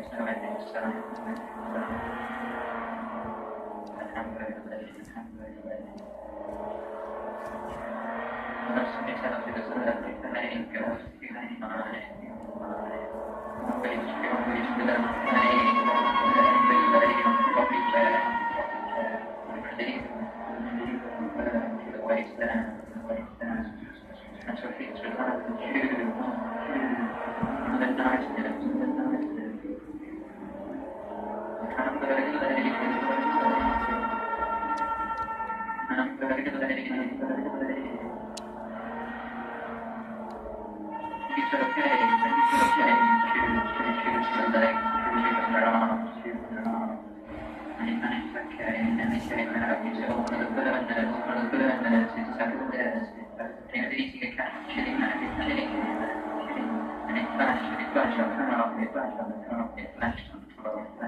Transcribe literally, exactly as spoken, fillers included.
no ending sign. The hamburger lady, the hamburger lady. Unless somebody tells you there's a lovely pain, goes to your mind. Always, always without pain. Every lady on the bobby chair. Relief, relief, burn to the waist down, the waist down. And so feet relax and choose, choose. And the nice lips, and the nice lips. The hamburger lady, hamburger lady, hamburger lady. It's okay, it's okay. Choose, choose, choose the legs, choose their arms, choose their arms. And it's okay, and they came out, you said, oh, one of the burners, one of the burners, it's Saturdays, and it was eating a can of chili, and it was chili, and it flashed, and it flashed on the carpet, it flashed on the carpet, it flashed on the floor,